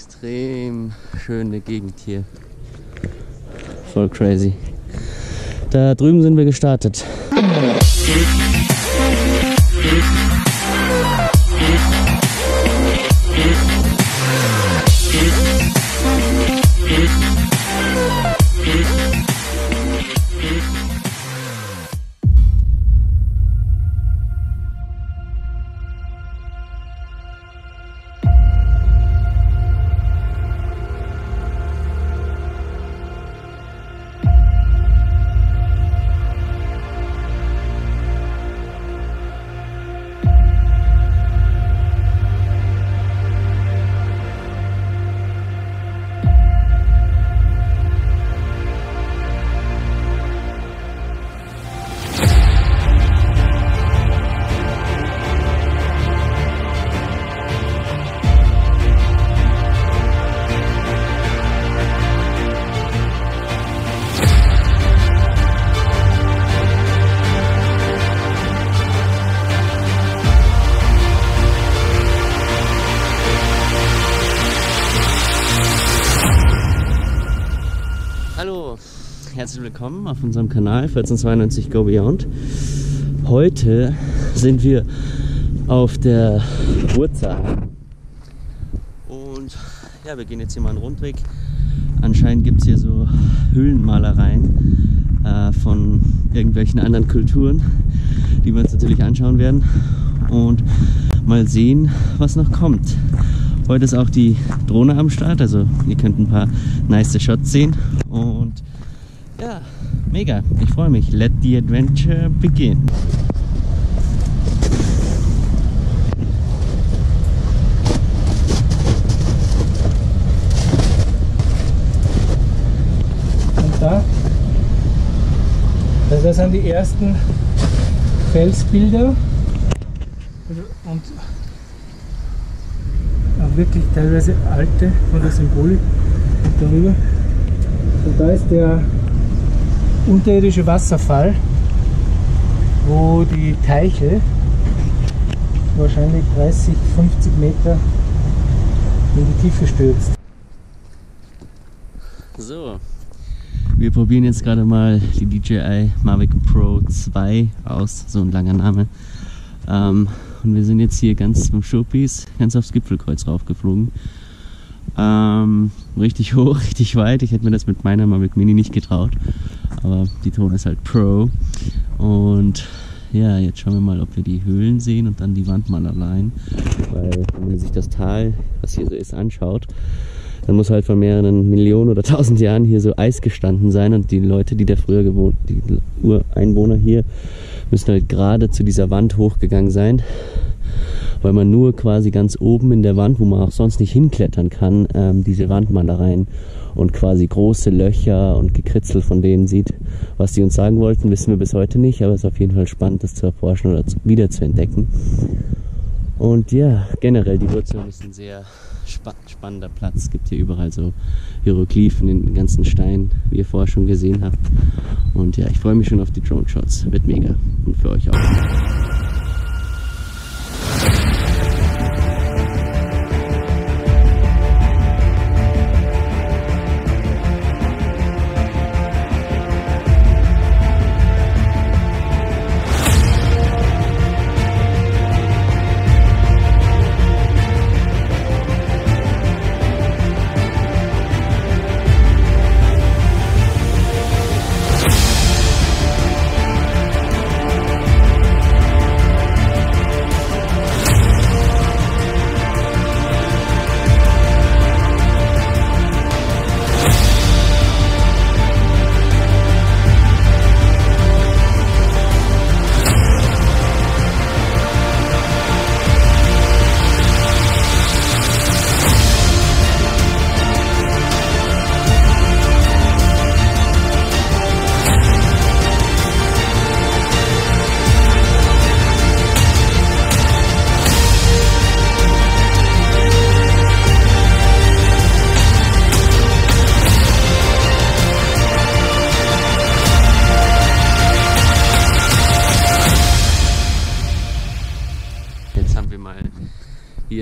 extrem schöne Gegend hier. Voll crazy. Da drüben sind wir gestartet. Hallo, herzlich willkommen auf unserem Kanal 1492 Go Beyond. Heute sind wir auf der Wurza und ja, wir gehen jetzt hier mal einen Rundweg. Anscheinend gibt es hier so Höhlenmalereien von irgendwelchen anderen Kulturen, die wir uns natürlich anschauen werden und mal sehen, was noch kommt. Heute ist auch die Drohne am Start, also ihr könnt ein paar nice Shots sehen und ja, mega, ich freue mich. Let the adventure begin. Und das sind die ersten Felsbilder und wirklich teilweise alte von der Symbolik darüber. Und da ist der unterirdische Wasserfall, wo die Teiche wahrscheinlich 30, 50 Meter in die Tiefe stürzt. So, wir probieren jetzt gerade mal die DJI Mavic Pro 2 aus, so ein langer Name. Und wir sind jetzt hier ganz vom Showpiece, ganz aufs Gipfelkreuz raufgeflogen. Richtig hoch, richtig weit. Ich hätte mir das mit meiner Mavic Mini nicht getraut. Aber die Drohne ist halt Pro. Und ja, jetzt schauen wir mal, ob wir die Höhlen sehen und dann die Wandmalereien. Weil wenn man sich das Tal, was hier so ist, anschaut, dann muss halt vor mehreren Millionen oder 1000 Jahren hier so Eis gestanden sein. Und die Leute, die da früher gewohnt, die Ureinwohner hier, müssen halt gerade zu dieser Wand hochgegangen sein, weil man nur quasi ganz oben in der Wand, wo man auch sonst nicht hinklettern kann, diese Wandmalereien und quasi große Löcher und Gekritzel von denen sieht. Was die uns sagen wollten, wissen wir bis heute nicht, aber es ist auf jeden Fall spannend, das zu erforschen oder wieder zu entdecken. Und ja, generell, die Wurzeln ist ein sehr spannender Platz. Es gibt hier überall so Hieroglyphen in den ganzen Steinen, wie ihr vorher schon gesehen habt. Und ja, ich freue mich schon auf die Drone-Shots. Wird mega. Und für euch auch.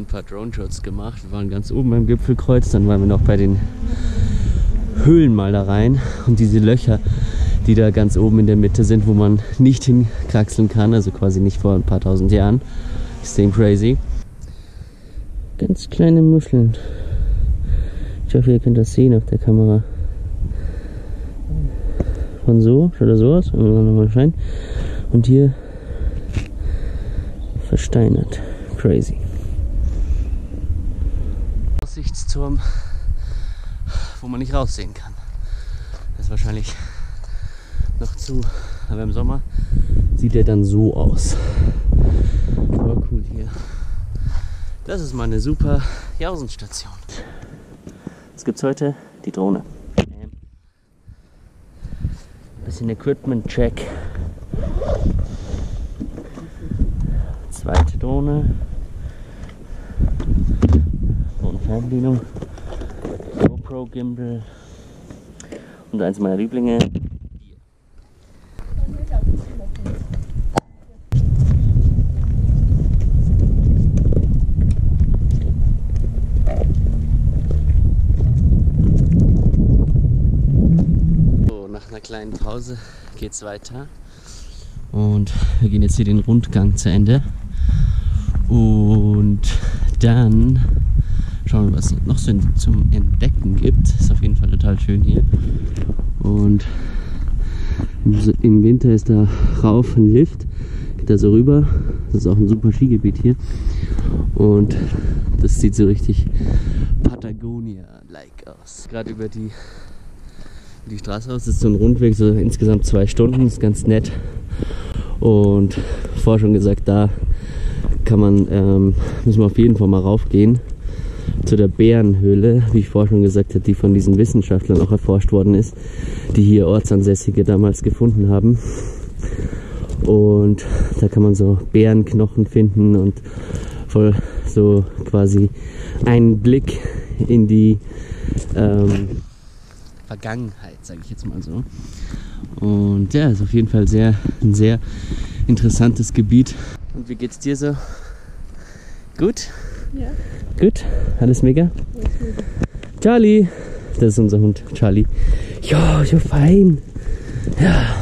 ein paar Drone-Shots gemacht. Wir waren ganz oben beim Gipfelkreuz, dann waren wir noch bei den Höhlenmalereien und diese Löcher, die da ganz oben in der Mitte sind, wo man nicht hinkraxeln kann, also quasi nicht vor ein paar tausend Jahren. Extrem crazy. Ganz kleine Muscheln. Ich hoffe, ihr könnt das sehen auf der Kamera. Von so, schaut das so aus, nochmal scheint. Und hier versteinert. Crazy. Aussichtsturm, wo man nicht raussehen kann. Das ist wahrscheinlich noch zu, aber im Sommer sieht er dann so aus. Aber cool hier. Das ist mal eine super Jausenstation. Was gibt's heute? Die Drohne. Bisschen Equipment-Check. Zweite Drohne. Und Fernbedienung. GoPro Gimbal. Und eins meiner Lieblinge. Kleinen Pause geht's weiter und wir gehen jetzt hier den Rundgang zu Ende und dann schauen wir, was es noch so zum Entdecken gibt. Ist auf jeden Fall total schön hier und im Winter ist da rauf ein Lift, geht da so rüber. Das ist auch ein super Skigebiet hier und das sieht so richtig Patagonia-like aus. Gerade über die Straße aus, das ist so ein Rundweg, so insgesamt 2 Stunden, ist ganz nett. Und vorher schon gesagt, da kann man, müssen wir auf jeden Fall mal raufgehen. Zu der Bärenhöhle, wie ich vorher schon gesagt habe, die von diesen Wissenschaftlern auch erforscht worden ist, die hier Ortsansässige damals gefunden haben. Und da kann man so Bärenknochen finden und voll so quasi einen Blick in die Vergangenheit, sage ich jetzt mal so. Und ja, ist auf jeden Fall ein sehr interessantes Gebiet. Und wie geht's dir so? Gut? Ja. Gut? Alles mega? Alles mega. Charlie! Das ist unser Hund, Charlie. Ja, so fein. Ja.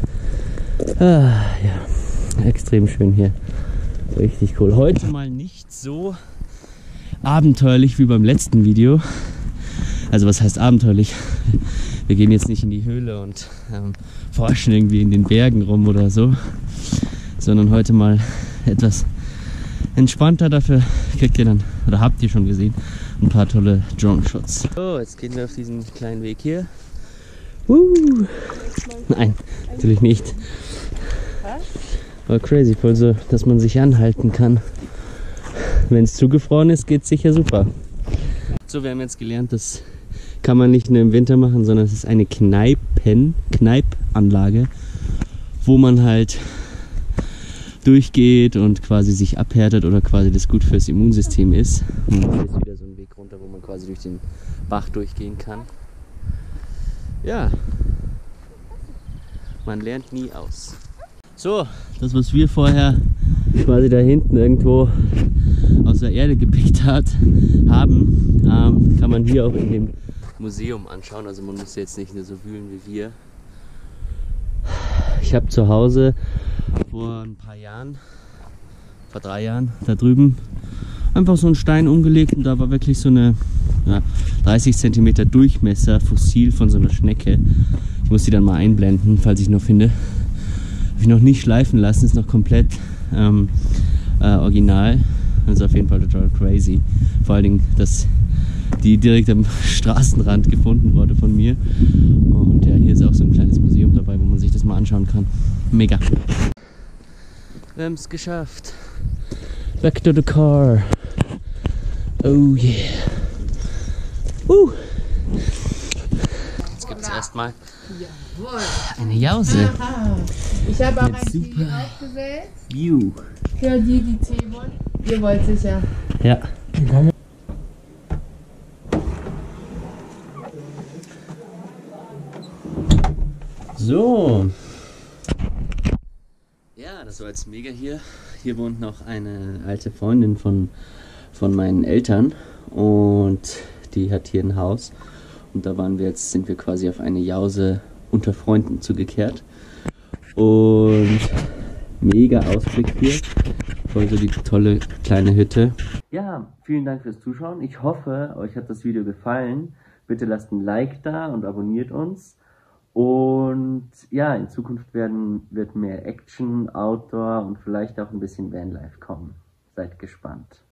Ja. Extrem schön hier. Richtig cool. Heute mal nicht so abenteuerlich wie beim letzten Video. Also was heißt abenteuerlich? Wir gehen jetzt nicht in die Höhle und forschen irgendwie in den Bergen rum oder so, sondern heute mal etwas entspannter. Dafür kriegt ihr dann, oder habt ihr schon gesehen, ein paar tolle Drone-Shots. So, jetzt gehen wir auf diesen kleinen Weg hier. Nein, natürlich nicht. Aber crazy, voll so, dass man sich anhalten kann. Wenn es zugefroren ist, geht es sicher super. So, wir haben jetzt gelernt, das kann man nicht nur im Winter machen, sondern es ist eine Kneipanlage, wo man halt durchgeht und quasi sich abhärtet oder quasi das gut fürs Immunsystem ist. Und hier ist wieder so ein Weg runter, wo man quasi durch den Bach durchgehen kann. Ja, man lernt nie aus. So, das was wir vorher quasi da hinten irgendwo aus der Erde gepickt haben, kann man hier auch in dem Museum anschauen. Also man muss jetzt nicht nur so wühlen wie wir. Ich habe zu Hause vor ein paar Jahren, vor 3 Jahren, da drüben einfach so einen Stein umgelegt und da war wirklich so eine 30 cm Durchmesser Fossil von so einer Schnecke. Ich muss die dann mal einblenden, falls ich noch finde. Habe ich noch nicht schleifen lassen, ist noch komplett original. Das ist auf jeden Fall total crazy. Vor allen Dingen, dass die direkt am Straßenrand gefunden wurde von mir. Und ja, hier ist auch so ein kleines Museum dabei, wo man sich das mal anschauen kann. Mega. Wir haben es geschafft. Back to the car. Oh yeah. Jetzt gibt es erstmal eine Jause. Ich habe auch Mit ein super Ziel aufgewählt. View. Für die Tee wollen. Ihr wollt sicher. Ja. So. Ja, das war jetzt mega hier. Hier wohnt noch eine alte Freundin von von meinen Eltern und die hat hier ein Haus und da sind wir quasi auf eine Jause unter Freunden zugekehrt und mega Ausblick hier, voll so die tolle kleine Hütte. Ja, vielen Dank fürs Zuschauen. Ich hoffe, euch hat das Video gefallen. Bitte lasst ein Like da und abonniert uns. Und ja, in Zukunft wird mehr Action, Outdoor und vielleicht auch ein bisschen Vanlife kommen. Seid gespannt.